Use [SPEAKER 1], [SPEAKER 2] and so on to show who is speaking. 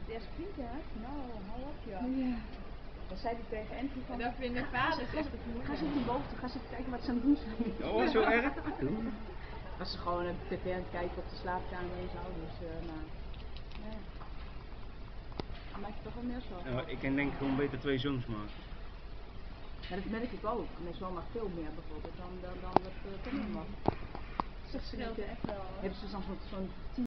[SPEAKER 1] het eerst vrienden hebt, nou, hou op ja. Dan zei hij tegen Anthony van...
[SPEAKER 2] Dat vinden vaders echt het
[SPEAKER 1] Ga
[SPEAKER 2] moeilijk.
[SPEAKER 1] zitten boven, ga zitten kijken wat ze aan het doen zijn.
[SPEAKER 3] Oh, zo erg?
[SPEAKER 1] Was ze gewoon een tv aan het kijken op de slaapkamer en zo, dus nou... Ja. Dan maak je toch wel meer zo.
[SPEAKER 3] Ja, ik kan denk ik gewoon beter 2 zoons maken.
[SPEAKER 1] Ja, dat merk ik ook. Mijn zoon mag veel meer bijvoorbeeld dan wat Tommy mag.
[SPEAKER 2] Dat scheelt echt wel.
[SPEAKER 1] Hebben ze dan zo'n